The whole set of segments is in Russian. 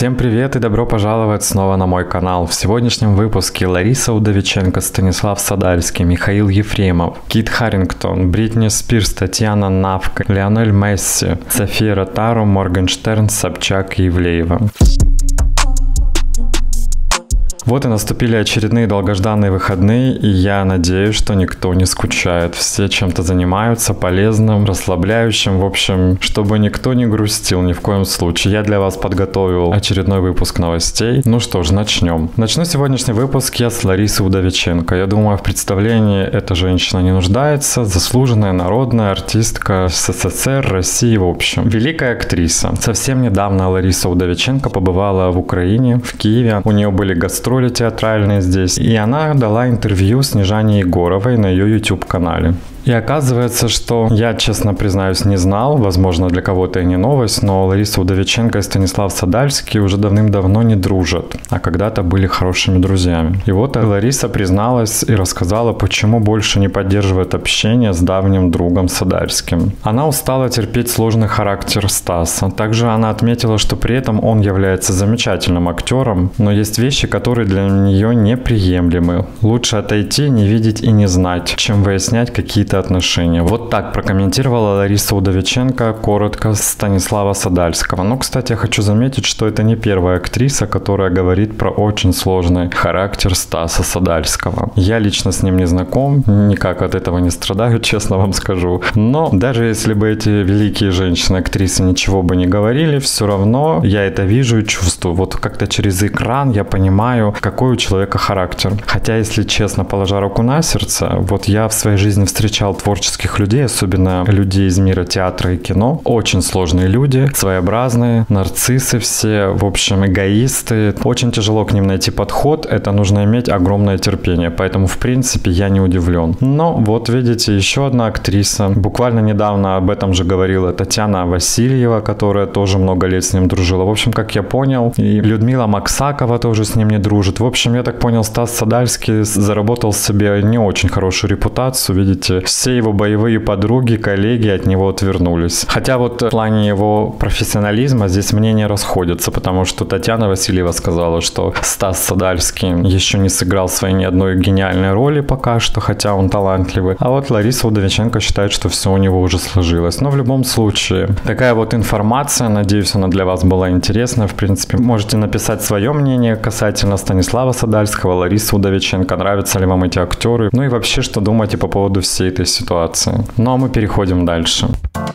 Всем привет и добро пожаловать снова на мой канал. В сегодняшнем выпуске Лариса Удовиченко, Станислав Садальский, Михаил Ефремов, Кит Харингтон, Бритни Спирс, Татьяна Навка, Лионель Месси, София Ротару, Моргенштерн, Собчак и Ивлеева. Вот и наступили очередные долгожданные выходные, и я надеюсь, что никто не скучает. Все чем-то занимаются, полезным, расслабляющим, в общем, чтобы никто не грустил ни в коем случае. Я для вас подготовил очередной выпуск новостей. Ну что ж, начнем. Начну сегодняшний выпуск я с Ларисы Удовиченко. Я думаю, в представлении эта женщина не нуждается. Заслуженная народная артистка СССР, России, в общем. Великая актриса. Совсем недавно Лариса Удовиченко побывала в Украине, в Киеве. У нее были гастроли театральные здесь, и она дала интервью Снежане Егоровой на ее YouTube-канале. И оказывается, что я, честно признаюсь, не знал, возможно, для кого-то и не новость, но Лариса Удовиченко и Станислав Садальский уже давным-давно не дружат, а когда-то были хорошими друзьями. И вот Лариса призналась и рассказала, почему больше не поддерживает общение с давним другом Садальским. Она устала терпеть сложный характер Стаса. Также она отметила, что при этом он является замечательным актером, но есть вещи, которые для нее неприемлемы. Лучше отойти, не видеть и не знать, чем выяснять какие-то отношения. Вот так прокомментировала Лариса Удовиченко коротко Станислава Садальского. Но, кстати, я хочу заметить, что это не первая актриса, которая говорит про очень сложный характер Стаса Садальского. Я лично с ним не знаком, никак от этого не страдаю, честно вам скажу. Но даже если бы эти великие женщины-актрисы ничего бы не говорили, все равно я это вижу и чувствую. Вот как-то через экран я понимаю, какой у человека характер. Хотя, если честно, положа руку на сердце, вот я в своей жизни встречал творческих людей, особенно людей из мира театра и кино. Очень сложные люди, своеобразные, нарциссы все, в общем, эгоисты. Очень тяжело к ним найти подход, это нужно иметь огромное терпение, поэтому, в принципе, я не удивлен. Но вот видите, еще одна актриса. Буквально недавно об этом же говорила Татьяна Васильева, которая тоже много лет с ним дружила. В общем, как я понял, и Людмила Максакова тоже с ним не дружит. В общем, я так понял, Стас Садальский заработал себе не очень хорошую репутацию, видите, все его боевые подруги, коллеги от него отвернулись. Хотя вот в плане его профессионализма здесь мнения расходятся, потому что Татьяна Васильева сказала, что Стас Садальский еще не сыграл своей ни одной гениальной роли пока что, хотя он талантливый. А вот Лариса Удовиченко считает, что все у него уже сложилось. Но в любом случае, такая вот информация, надеюсь, она для вас была интересна. В принципе, можете написать свое мнение касательно Станислава Садальского, Ларисы Удовиченко, нравятся ли вам эти актеры, ну и вообще, что думаете по поводу всей этой ситуации. Ну а мы переходим дальше.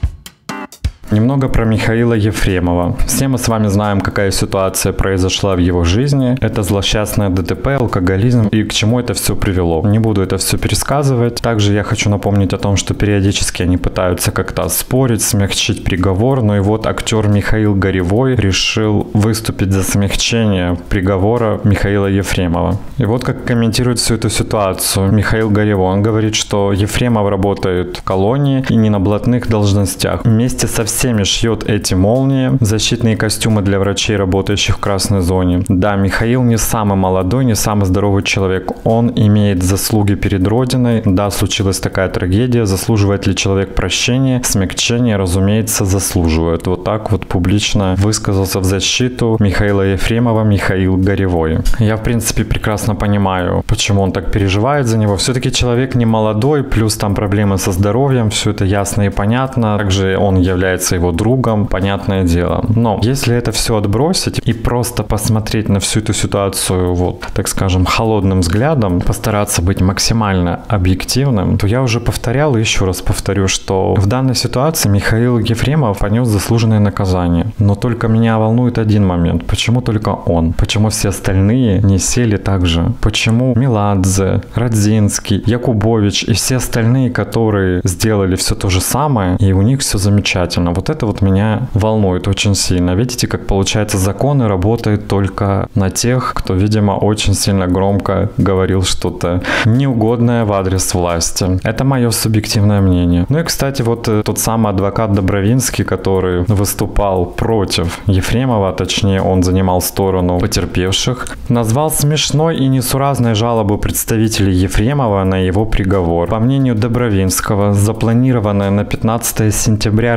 Немного про Михаила Ефремова. Все мы с вами знаем, какая ситуация произошла в его жизни. Это злосчастное ДТП, алкоголизм и к чему это все привело. Не буду это все пересказывать. Также я хочу напомнить о том, что периодически они пытаются как-то оспорить, смягчить приговор. Но и вот актер Михаил Горевой решил выступить за смягчение приговора Михаила Ефремова. И вот как комментирует всю эту ситуацию Михаил Горевой. Он говорит, что Ефремов работает в колонии и не на блатных должностях. Вместе со всеми шьет эти молнии, защитные костюмы для врачей, работающих в красной зоне. Да, Михаил не самый молодой, не самый здоровый человек. Он имеет заслуги перед Родиной. Да, случилась такая трагедия. Заслуживает ли человек прощения? Смягчения, разумеется, заслуживает. Вот так вот публично высказался в защиту Михаила Ефремова Михаил Горевой. Я, в принципе, прекрасно понимаю, почему он так переживает за него. Все-таки человек не молодой, плюс там проблемы со здоровьем, все это ясно и понятно. Также он является его другом, понятное дело. Но если это все отбросить и просто посмотреть на всю эту ситуацию, вот, так скажем, холодным взглядом, постараться быть максимально объективным, то я уже повторял и еще раз повторю, что в данной ситуации Михаил Ефремов понес заслуженное наказание. Но только меня волнует один момент. Почему только он? Почему все остальные не сели так же? Почему Меладзе, Родзинский, Якубович и все остальные, которые сделали все то же самое, и у них все замечательно? Вот это вот меня волнует очень сильно. Видите, как получается, законы работают только на тех, кто, видимо, очень сильно громко говорил что-то неугодное в адрес власти. Это мое субъективное мнение. Ну и, кстати, вот тот самый адвокат Добровинский, который выступал против Ефремова, точнее, он занимал сторону потерпевших, назвал смешной и несуразной жалобу представителей Ефремова на его приговор. По мнению Добровинского, запланированное на 15 сентября рассмотрение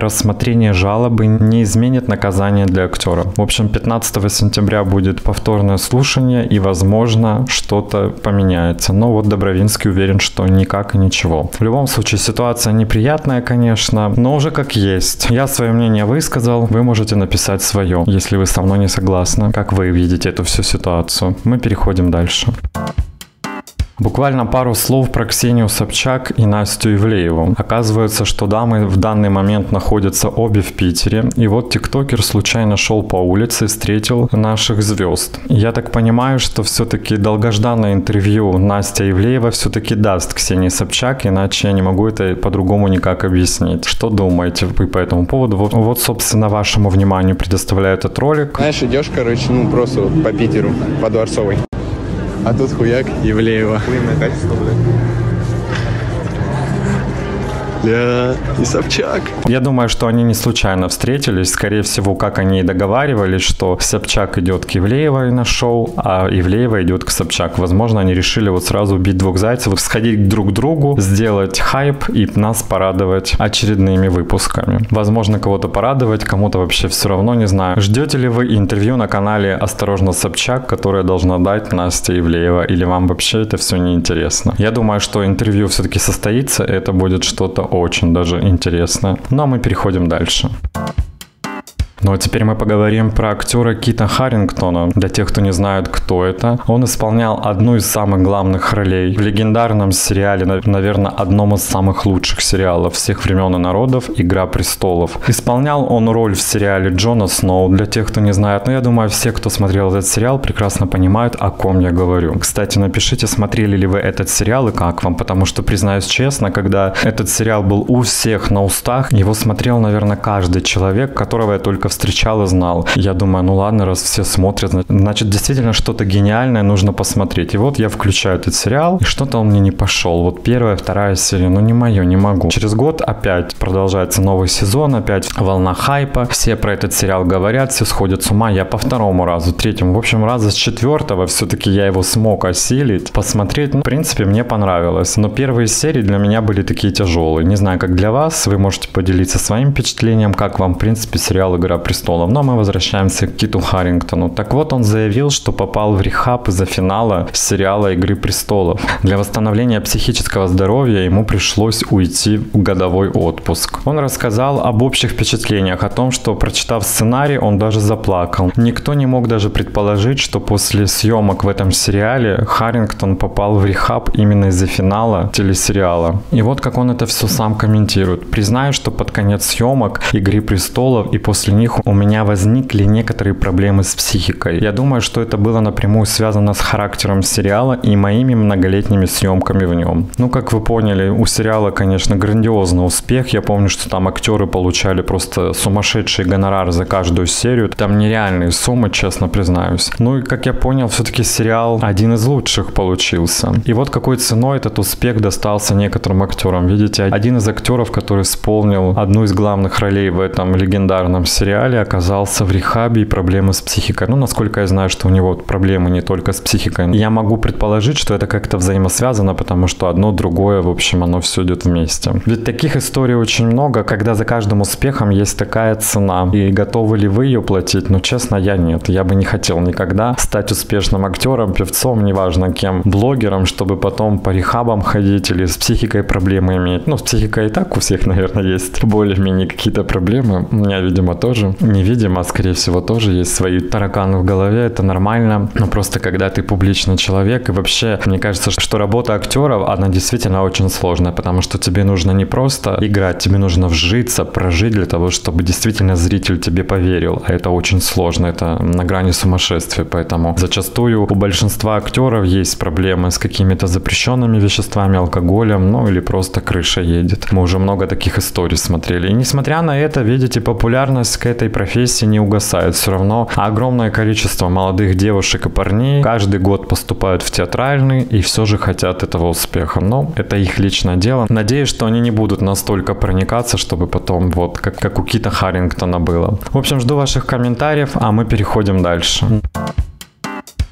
рассмотрение жалобы не изменит наказание для актера. В общем, 15 сентября будет повторное слушание, и, возможно, что-то поменяется. Но вот Добровинский уверен, что никак и ничего. В любом случае, ситуация неприятная, конечно, но уже как есть. Я свое мнение высказал, вы можете написать свое, если вы со мной не согласны. Как вы видите эту всю ситуацию? Мы переходим дальше. Буквально пару слов про Ксению Собчак и Настю Ивлееву. Оказывается, что дамы в данный момент находятся обе в Питере. И вот тиктокер случайно шел по улице и встретил наших звезд. Я так понимаю, что все-таки долгожданное интервью Настя Ивлеева все-таки даст Ксении Собчак, иначе я не могу это по-другому никак объяснить. Что думаете вы по этому поводу? Вот, собственно, вашему вниманию предоставляю этот ролик. Знаешь, идешь, короче, просто вот по Питеру, по Дворцовой. А тут хуяк Ивлеева. Хуйное качество, блядь. И Собчак. Я думаю, что они не случайно встретились. Скорее всего, как они и договаривались, что Собчак идет к Ивлеевой на шоу, а Ивлеева идет к Собчак. Возможно, они решили вот сразу убить двух зайцев, сходить друг к другу, сделать хайп и нас порадовать очередными выпусками. Возможно, кого-то порадовать, кому-то вообще все равно, не знаю. Ждете ли вы интервью на канале «Осторожно, Собчак», которое должна дать Настя Ивлеева, или вам вообще это все не интересно? Я думаю, что интервью все-таки состоится, и это будет что-то очень даже интересно. Но мы переходим дальше. Ну а теперь мы поговорим про актера Кита Харингтона. Для тех, кто не знает, кто это, он исполнял одну из самых главных ролей в легендарном сериале, наверное, одном из самых лучших сериалов всех времен и народов «Игра престолов». Исполнял он роль в сериале Джона Сноу. Для тех, кто не знает, но я думаю, все, кто смотрел этот сериал, прекрасно понимают, о ком я говорю. Кстати, напишите, смотрели ли вы этот сериал и как вам, потому что, признаюсь честно, когда этот сериал был у всех на устах, его смотрел, наверное, каждый человек, которого я только встречал и знал. Я думаю, ну ладно, раз все смотрят, значит, действительно что-то гениальное нужно посмотреть. И вот я включаю этот сериал, и что-то он мне не пошел. Вот первая, вторая серия, ну не мое, не могу. Через год опять продолжается новый сезон, опять волна хайпа. Все про этот сериал говорят, все сходят с ума. Я по второму разу, третьему, в общем, раза с четвертого все-таки я его смог осилить, посмотреть. Ну, в принципе, мне понравилось. Но первые серии для меня были такие тяжелые. Не знаю, как для вас. Вы можете поделиться своим впечатлением, как вам, в принципе, сериал «Игра престолов». Но мы возвращаемся к Киту Харингтону. Так вот, он заявил, что попал в рехаб из-за финала сериала «Игры престолов». Для восстановления психического здоровья ему пришлось уйти в годовой отпуск. Он рассказал об общих впечатлениях, о том, что, прочитав сценарий, он даже заплакал. Никто не мог даже предположить, что после съемок в этом сериале Харингтон попал в рехаб именно из-за финала телесериала. И вот как он это все сам комментирует. «Признаю, что под конец съемок «Игры престолов» и после них у меня возникли некоторые проблемы с психикой. Я думаю, что это было напрямую связано с характером сериала и моими многолетними съемками в нем. Ну, как вы поняли, у сериала, конечно, грандиозный успех. Я помню, что там актеры получали просто сумасшедший гонорар за каждую серию. Там нереальные суммы, честно признаюсь. Ну и, как я понял, все-таки сериал один из лучших получился. И вот какой ценой этот успех достался некоторым актерам. Видите, один из актеров, который исполнил одну из главных ролей в этом легендарном сериале, оказался в рехабе и проблемы с психикой. Ну, насколько я знаю, что у него проблемы не только с психикой. Я могу предположить, что это как-то взаимосвязано, потому что одно другое, в общем, оно все идет вместе. Ведь таких историй очень много, когда за каждым успехом есть такая цена. И готовы ли вы ее платить? Ну, честно, я нет. Я бы не хотел никогда стать успешным актером, певцом, неважно кем, блогером, чтобы потом по рехабам ходить или с психикой проблемы иметь. Ну, с психикой и так у всех, наверное, есть более-менее какие-то проблемы. У меня, видимо, тоже. Невидимо, а скорее всего, тоже есть свои тараканы в голове, это нормально. Но просто когда ты публичный человек, и вообще, мне кажется, что работа актеров, она действительно очень сложная, потому что тебе нужно не просто играть, тебе нужно вжиться, прожить для того, чтобы действительно зритель тебе поверил. А это очень сложно, это на грани сумасшествия, поэтому зачастую у большинства актеров есть проблемы с какими-то запрещенными веществами, алкоголем, ну или просто крыша едет. Мы уже много таких историй смотрели. И несмотря на это, видите, популярность к этой профессии не угасает. Все равно огромное количество молодых девушек и парней каждый год поступают в театральный и все же хотят этого успеха. Но это их личное дело. Надеюсь, что они не будут настолько проникаться, чтобы потом вот как у Кита Харингтона было. В общем, жду ваших комментариев, а мы переходим дальше.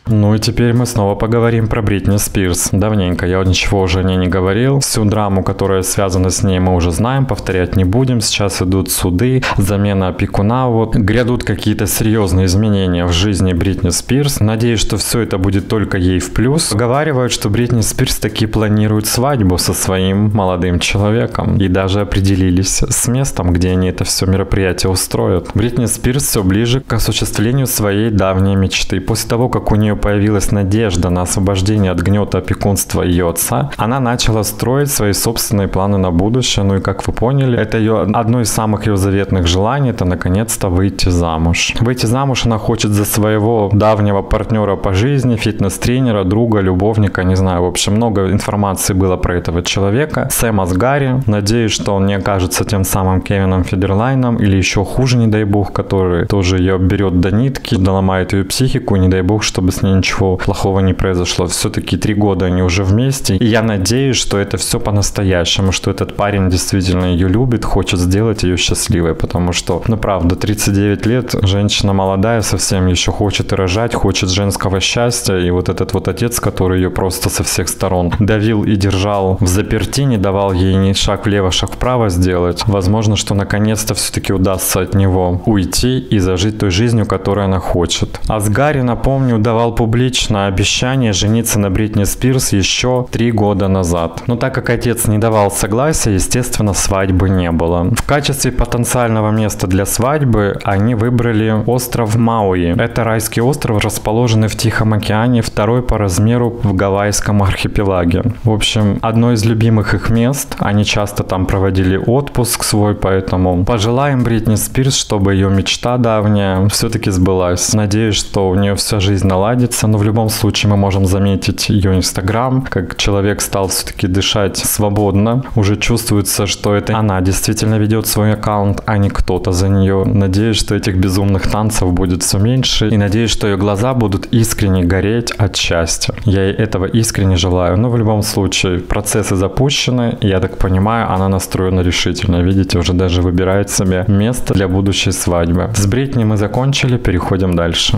Ну и теперь мы снова поговорим про Бритни Спирс. Давненько я ничего уже о ней не говорил. Всю драму, которая связана с ней, мы уже знаем, повторять не будем. Сейчас идут суды, замена опекуна. Вот грядут какие-то серьезные изменения в жизни Бритни Спирс. Надеюсь, что все это будет только ей в плюс. Поговаривают, что Бритни Спирс таки планирует свадьбу со своим молодым человеком. И даже определились с местом, где они это все мероприятие устроят. Бритни Спирс все ближе к осуществлению своей давней мечты. После того, как у нее появилась надежда на освобождение от гнета опекунства ее отца, она начала строить свои собственные планы на будущее. Ну и как вы поняли, это ее одно из самых ее заветных желаний, это наконец-то выйти замуж. Выйти замуж она хочет за своего давнего партнера по жизни, фитнес-тренера, друга, любовника, не знаю, в общем, много информации было про этого человека. Сэм Асгари. Надеюсь, что он не окажется тем самым Кевином Федерлайном или еще хуже, не дай бог, который тоже ее берет до нитки, доломает ее психику, не дай бог, чтобы с ней ничего плохого не произошло. Все-таки 3 года они уже вместе. И я надеюсь, что это все по-настоящему, что этот парень действительно ее любит, хочет сделать ее счастливой. Потому что, ну правда, 39 лет, женщина молодая совсем, еще хочет и рожать, хочет женского счастья. И вот этот вот отец, который ее просто со всех сторон давил и держал в заперти, не давал ей ни шаг влево, шаг вправо сделать. Возможно, что наконец-то все-таки удастся от него уйти и зажить той жизнью, которую она хочет. Асгари, напомню, давал публично обещание жениться на Бритни Спирс еще 3 года назад. Но так как отец не давал согласия, естественно, свадьбы не было. В качестве потенциального места для свадьбы они выбрали остров Мауи. Это райский остров, расположенный в Тихом океане, второй по размеру в Гавайском архипелаге. В общем, одно из любимых их мест. Они часто там проводили отпуск свой, поэтому пожелаем Бритни Спирс, чтобы ее мечта давняя все-таки сбылась. Надеюсь, что у нее вся жизнь наладится, но в любом случае мы можем заметить ее Инстаграм, как человек стал все-таки дышать свободно. Уже чувствуется, что это она действительно ведет свой аккаунт, а не кто-то за нее. Надеюсь, что этих безумных танцев будет все меньше, и надеюсь, что ее глаза будут искренне гореть от счастья. Я ей этого искренне желаю. Но в любом случае, процессы запущены, и я так понимаю, она настроена решительно. Видите, уже даже выбирает себе место для будущей свадьбы. С Бритни мы закончили, переходим дальше.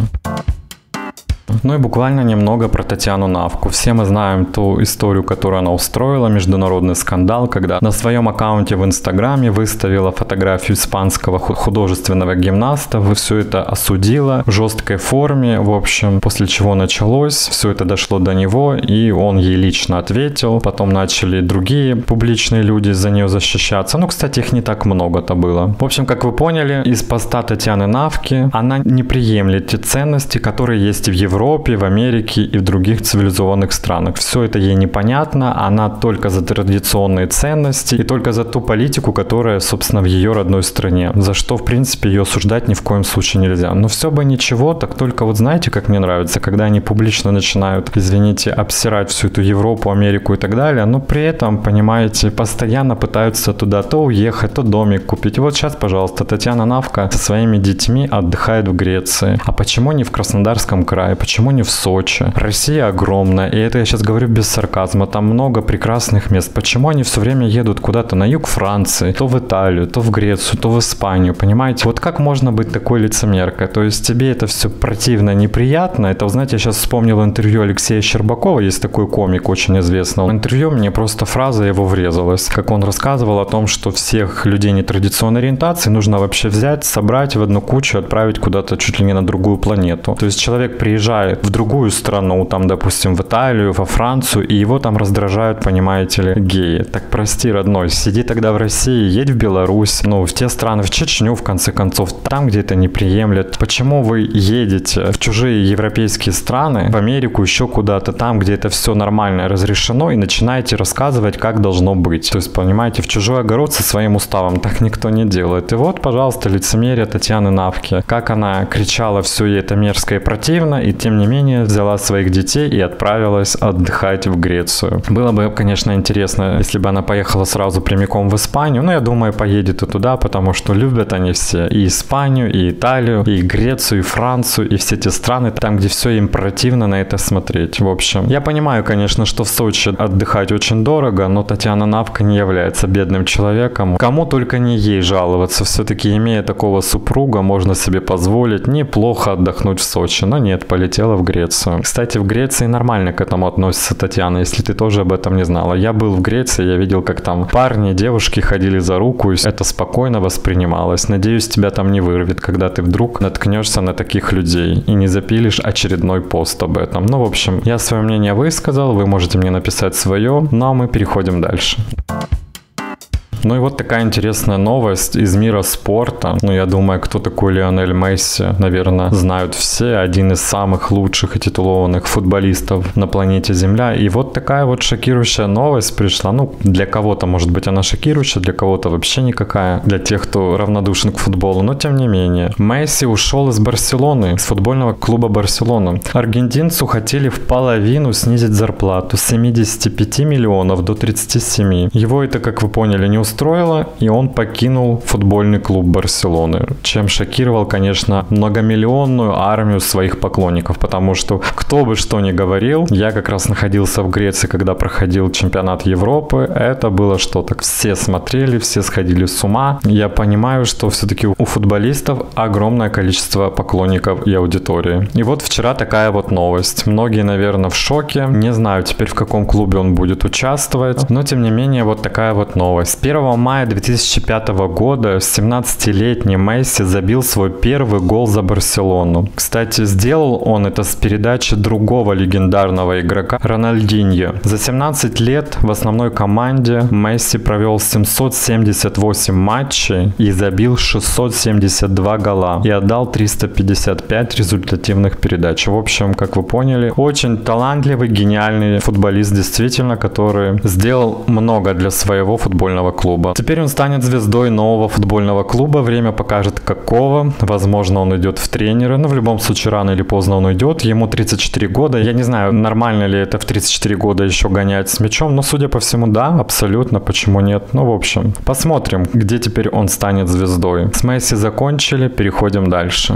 Ну и буквально немного про Татьяну Навку. Все мы знаем ту историю, которую она устроила, международный скандал, когда на своем аккаунте в Инстаграме выставила фотографию испанского художественного гимнаста, все это осудила в жесткой форме, в общем, после чего началось, все это дошло до него, и он ей лично ответил, потом начали другие публичные люди за нее защищаться, ну, кстати, их не так много-то было. В общем, как вы поняли, из поста Татьяны Навки она не приемлет те ценности, которые есть в Европе, в Америке и в других цивилизованных странах. Все это ей непонятно, она только за традиционные ценности и только за ту политику, которая, собственно, в ее родной стране, за что, в принципе, ее осуждать ни в коем случае нельзя. Но все бы ничего, так только вот знаете, как мне нравится, когда они публично начинают, извините, обсирать всю эту Европу, Америку и так далее, но при этом, понимаете, постоянно пытаются туда то уехать, то домик купить. И вот сейчас, пожалуйста, Татьяна Навка со своими детьми отдыхает в Греции. А почему не в Краснодарском крае? Почему не в Сочи? Россия огромная, и это я сейчас говорю без сарказма, там много прекрасных мест. Почему они все время едут куда-то на юг Франции, то в Италию, то в Грецию, то в Испанию, понимаете? Вот как можно быть такой лицемеркой? То есть тебе это все противно, неприятно? Это, знаете, я сейчас вспомнил интервью Алексея Щербакова, есть такой комик очень известный. В интервью мне просто фраза его врезалась, как он рассказывал о том, что всех людей нетрадиционной ориентации нужно вообще взять, собрать в одну кучу, отправить куда-то чуть ли не на другую планету. То есть человек приезжает в другую страну, там, допустим, в Италию, во Францию, и его там раздражают, понимаете ли, геи. Так прости, родной, сиди тогда в России, едь в Беларусь, ну, в те страны, в Чечню, в конце концов, там, где это не приемлет. Почему вы едете в чужие европейские страны, в Америку, еще куда-то, там, где это все нормально разрешено, и начинаете рассказывать, как должно быть? То есть, понимаете, в чужой огород со своим уставом так никто не делает. И вот, пожалуйста, лицемерие Татьяны Навки. Как она кричала, все ей это мерзко и противно, и тем не менее взяла своих детей и отправилась отдыхать в Грецию. Было бы, конечно, интересно, если бы она поехала сразу прямиком в Испанию, но я думаю, поедет и туда, потому что любят они все и Испанию, и Италию, и Грецию, и Францию, и все те страны, там, где все им противно на это смотреть. В общем, я понимаю, конечно, что в Сочи отдыхать очень дорого, но Татьяна Навка не является бедным человеком. Кому только не ей жаловаться. Все-таки, имея такого супруга, можно себе позволить неплохо отдохнуть в Сочи. Но нет, полетел полетела в Грецию. Кстати, в Греции нормально к этому относится Татьяна, если ты тоже об этом не знала. Я был в Греции, я видел, как там парни, девушки ходили за руку, и это спокойно воспринималось. Надеюсь, тебя там не вырвет, когда ты вдруг наткнешься на таких людей и не запилишь очередной пост об этом. Ну, в общем, я свое мнение высказал, вы можете мне написать свое, ну а мы переходим дальше. Ну и вот такая интересная новость из мира спорта. Ну, я думаю, кто такой Лионель Месси, наверное, знают все. Один из самых лучших и титулованных футболистов на планете Земля. И вот такая вот шокирующая новость пришла. Ну, для кого-то, может быть, она шокирующая, для кого-то вообще никакая. Для тех, кто равнодушен к футболу. Но, тем не менее, Месси ушел из Барселоны, из футбольного клуба Барселона. Аргентинцу хотели в половину снизить зарплату с 75 миллионов до 37. Его это, как вы поняли, не устроило, и он покинул футбольный клуб Барселоны, чем шокировал, конечно, многомиллионную армию своих поклонников, потому что кто бы что ни говорил, я как раз находился в Греции, когда проходил чемпионат Европы, это было что-то. Все смотрели, все сходили с ума. Я понимаю, что все-таки у футболистов огромное количество поклонников и аудитории. И вот вчера такая вот новость. Многие, наверное, в шоке. Не знаю теперь, в каком клубе он будет участвовать, но тем не менее, вот такая вот новость. 1 мая 2005 года 17-летний Месси забил свой первый гол за Барселону. Кстати, сделал он это с передачи другого легендарного игрока Рональдиньо. За 17 лет в основной команде Месси провел 778 матчей и забил 672 гола и отдал 355 результативных передач. В общем, как вы поняли, очень талантливый, гениальный футболист, действительно, который сделал много для своего футбольного клуба. Теперь он станет звездой нового футбольного клуба. Время покажет, какого. Возможно, он идет в тренеры. Но в любом случае, рано или поздно он уйдет. Ему 34 года. Я не знаю, нормально ли это в 34 года еще гонять с мячом. Но, судя по всему, да, абсолютно. Почему нет? Ну, в общем, посмотрим, где теперь он станет звездой. С Месси закончили. Переходим дальше.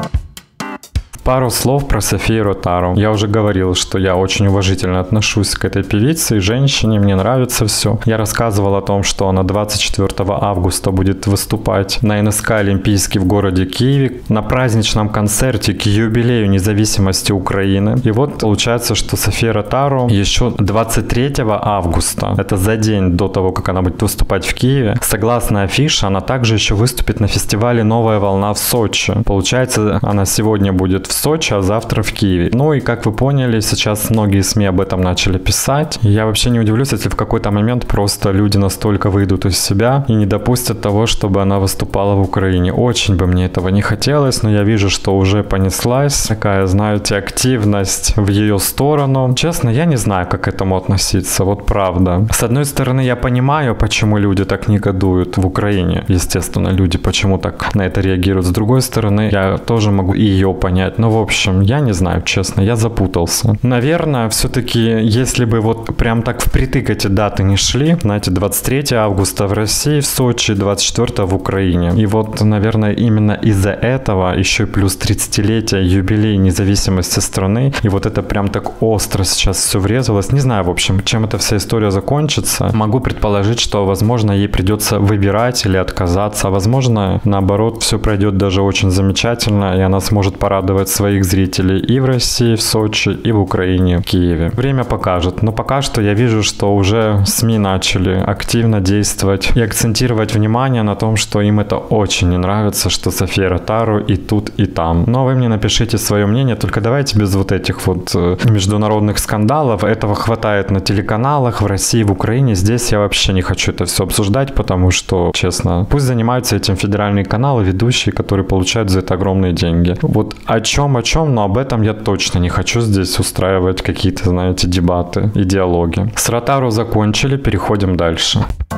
Пару слов про Софию Ротару. Я уже говорил, что я очень уважительно отношусь к этой певице и женщине, мне нравится все. Я рассказывал о том, что она 24 августа будет выступать на НСК Олимпийский в городе Киеве на праздничном концерте к юбилею независимости Украины. И вот получается, что София Ротару еще 23 августа, это за день до того, как она будет выступать в Киеве, согласно афише, она также еще выступит на фестивале «Новая волна» в Сочи. Получается, она сегодня будет в Сочи, а завтра в Киеве. Ну и как вы поняли, сейчас многие СМИ об этом начали писать. Я вообще не удивлюсь, если в какой-то момент просто люди настолько выйдут из себя и не допустят того, чтобы она выступала в Украине. Очень бы мне этого не хотелось, но я вижу, что уже понеслась такая, знаете, активность в ее сторону. Честно, я не знаю, как к этому относиться, вот правда. С одной стороны, я понимаю, почему люди так негодуют в Украине. Естественно, люди почему так на это реагируют. С другой стороны, я тоже могу и ее понять. Но, в общем, я не знаю, честно, я запутался. Наверное, все-таки, если бы вот прям так впритык эти даты не шли, знаете, 23 августа в России, в Сочи, 24 в Украине. И вот, наверное, именно из-за этого еще и плюс 30-летие, юбилей независимости страны, и вот это прям так остро сейчас все врезалось. Не знаю, в общем, чем эта вся история закончится. Могу предположить, что, возможно, ей придется выбирать или отказаться, а возможно, наоборот, все пройдет даже очень замечательно, и она сможет порадовать своих зрителей и в России, в Сочи, и в Украине, в Киеве. Время покажет. Но пока что я вижу, что уже СМИ начали активно действовать и акцентировать внимание на том, что им это очень не нравится, что София Ротару и тут, и там. Но вы мне напишите свое мнение, только давайте без вот этих вот международных скандалов. Этого хватает на телеканалах в России, в Украине. Здесь я вообще не хочу это все обсуждать, потому что, честно, пусть занимаются этим федеральные каналы, ведущие, которые получают за это огромные деньги. Вот о чем, но об этом я точно не хочу здесь устраивать какие-то, знаете, дебаты и диалоги. С Ротару закончили, переходим дальше.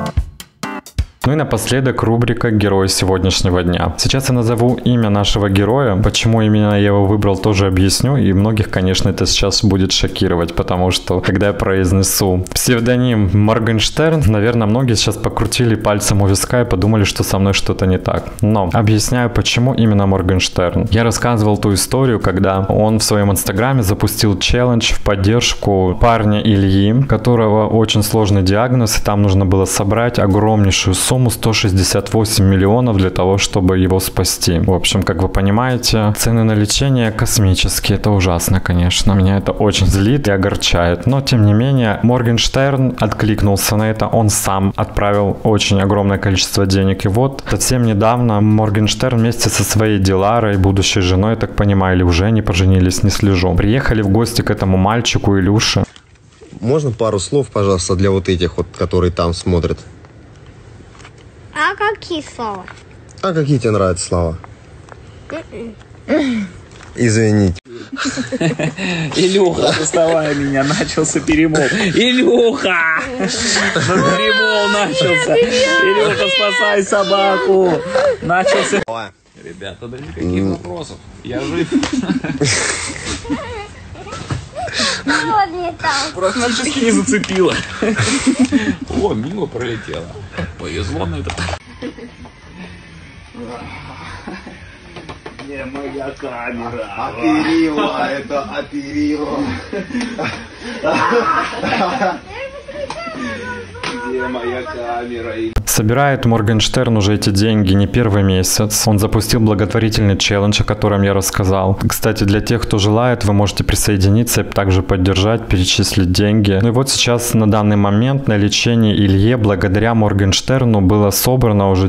Ну и напоследок рубрика «Герой сегодняшнего дня». Сейчас я назову имя нашего героя. Почему именно я его выбрал, тоже объясню. И многих, конечно, это сейчас будет шокировать, потому что, когда я произнесу псевдоним Моргенштерн, наверное, многие сейчас покрутили пальцем у виска и подумали, что со мной что-то не так. Но объясняю, почему именно Моргенштерн. Я рассказывал ту историю, когда он в своем инстаграме запустил челлендж в поддержку парня Ильи, у которого очень сложный диагноз, и там нужно было собрать огромнейшую сумму сумму 168 миллионов для того, чтобы его спасти. В общем, как вы понимаете, цены на лечение космические. Это ужасно, конечно. Меня это очень злит и огорчает. Но, тем не менее, Моргенштерн откликнулся на это. Он сам отправил очень огромное количество денег. И вот совсем недавно Моргенштерн вместе со своей Диларой, будущей женой, я так понимаю, или уже они поженились, не слежу, приехали в гости к этому мальчику Илюше. Можно пару слов, пожалуйста, для вот этих вот, которые там смотрят? А какие слова? А какие тебе нравятся слова? Извините. Илюха, доставай меня, начался перемол. Илюха! Перемол начался. Илюха, спасай собаку. Начался. Ребята, да никаких вопросов. Я жив. Практически не зацепило. О, мимо пролетело. Повезло на это. Где моя камера? Оперила, это оперила. Где моя камера? Собирает Моргенштерн уже эти деньги не первый месяц. Он запустил благотворительный челлендж, о котором я рассказал. Кстати, для тех, кто желает, вы можете присоединиться и также поддержать, перечислить деньги. Ну и вот сейчас на данный момент на лечение Илье благодаря Моргенштерну было собрано уже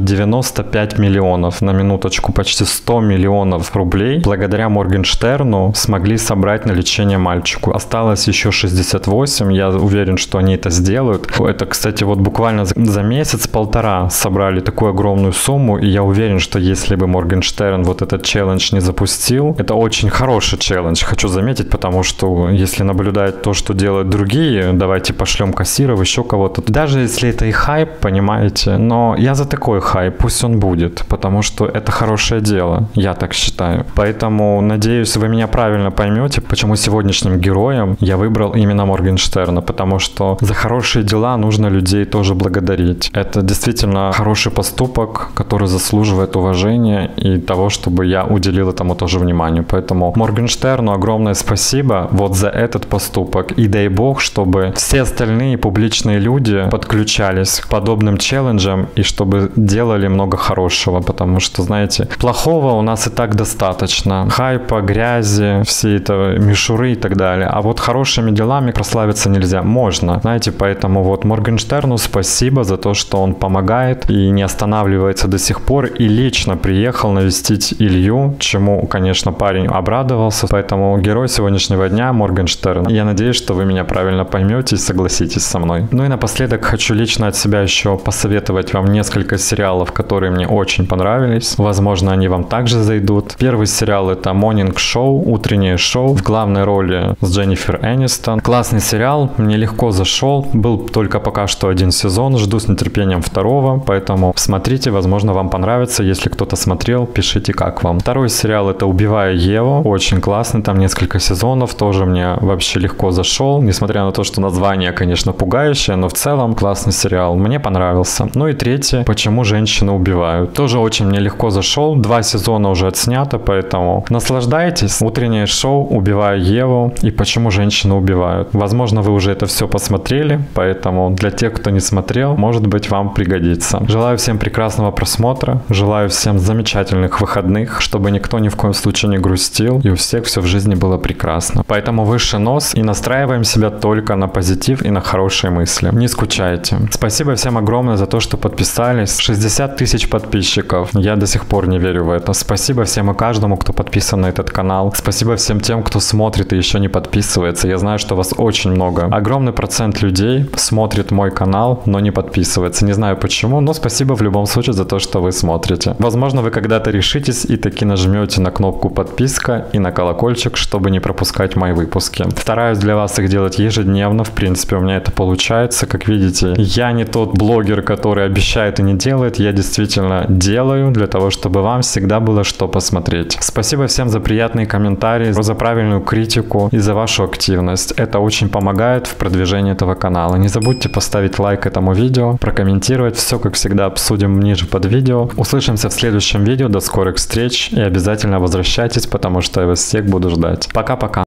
95 миллионов. На минуточку, почти 100 миллионов рублей. Благодаря Моргенштерну смогли собрать на лечение мальчику. Осталось еще 68. Я уверен, что они это сделают. Это, кстати, вот буквально за месяц-полтора собрали такую огромную сумму, и я уверен, что если бы Моргенштерн вот этот челлендж не запустил, это очень хороший челлендж, хочу заметить, потому что если наблюдать то, что делают другие, давайте пошлем кассиров, еще кого-то, даже если это и хайп, понимаете, но я за такой хайп, пусть он будет, потому что это хорошее дело, я так считаю. Поэтому, надеюсь, вы меня правильно поймете, почему сегодняшним героем я выбрал именно Моргенштерна, потому что за хорошие дела нужно людей тоже благодарить. Это действительно хороший поступок, который заслуживает уважения и того, чтобы я уделил этому тоже внимание. Поэтому Моргенштерну огромное спасибо вот за этот поступок. И дай бог, чтобы все остальные публичные люди подключались к подобным челленджам и чтобы делали много хорошего, потому что, знаете, плохого у нас и так достаточно. Хайпа, грязи, все это мишуры и так далее. А вот хорошими делами прославиться нельзя. Можно, знаете, поэтому вот Моргенштерну спасибо за то, что он помогает и не останавливается до сих пор, и лично приехал навестить Илью, чему, конечно, парень обрадовался. Поэтому герой сегодняшнего дня Моргенштерн. Я надеюсь, что вы меня правильно поймете и согласитесь со мной. Ну и напоследок хочу лично от себя еще посоветовать вам несколько сериалов, которые мне очень понравились. Возможно, они вам также зайдут. Первый сериал — это Morning Show, утреннее шоу, в главной роли с Дженнифер Энистон. Классный сериал, мне легко зашел, был только пока что один сезон, жду с нетерпением второго, поэтому смотрите, возможно, вам понравится. Если кто-то смотрел, пишите, как вам. Второй сериал — это «Убивая Еву», очень классный, там несколько сезонов, тоже мне вообще легко зашел, несмотря на то, что название, конечно, пугающее, но в целом классный сериал, мне понравился. Ну и третий — «Почему женщины убивают», тоже очень мне легко зашел, 2 сезона уже отснято, поэтому наслаждайтесь. Утреннее шоу, «Убивая Еву» и «Почему женщины убивают». Возможно, вы уже это все посмотрели, поэтому для тех, кто не смотрел, может быть, вам пригодится. Желаю всем прекрасного просмотра, желаю всем замечательных выходных, чтобы никто ни в коем случае не грустил, и у всех все в жизни было прекрасно. Поэтому выше нос и настраиваем себя только на позитив и на хорошие мысли. Не скучайте. Спасибо всем огромное за то, что подписались. 60 тысяч подписчиков. Я до сих пор не верю в это. Спасибо всем и каждому, кто подписан на этот канал. Спасибо всем тем, кто смотрит и еще не подписывается. Я знаю, что вас очень много. Огромный процент людей смотрит мой канал, но не подписывается. Не знаю почему, но спасибо в любом случае за то, что вы смотрите. Возможно, вы когда-то решитесь и таки нажмете на кнопку подписка и на колокольчик, чтобы не пропускать мои выпуски. Стараюсь для вас их делать ежедневно. В принципе, у меня это получается. Как видите, я не тот блогер, который обещает и не делает. Я действительно делаю для того, чтобы вам всегда было что посмотреть. Спасибо всем за приятные комментарии, за правильную критику и за вашу активность. Это очень помогает в продвижении этого канала. Не забудьте поставить лайк этому видео, прокомментировать. Все, как всегда, обсудим ниже под видео. Услышимся в следующем видео. До скорых встреч и обязательно возвращайтесь, потому что я вас всех буду ждать. Пока-пока.